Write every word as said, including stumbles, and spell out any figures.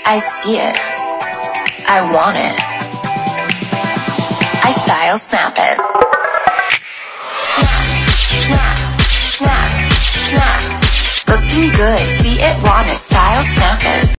I see it. I want it. I style snap it. Snap, snap, snap, snap. Looking good, see it, want it, style snap it.